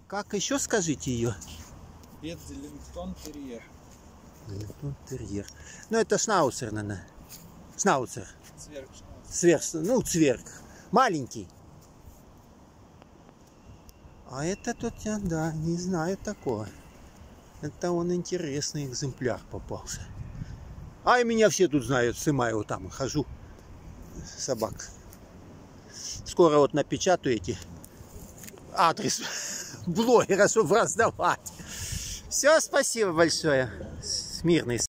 Как еще скажите ее? Веллингтон терьер. Веллингтон терьер. Ну это шнауцер, наверное. Шнауцер. Цверг. Ну, цверг. Маленький. А это тут, да, не знаю такого. Это он интересный экземпляр попался. А и меня все тут знают, с Имаева там хожу. Собак. Скоро вот напечатаю эти адрес блогера, чтобы раздавать. Все, спасибо большое. Смирный.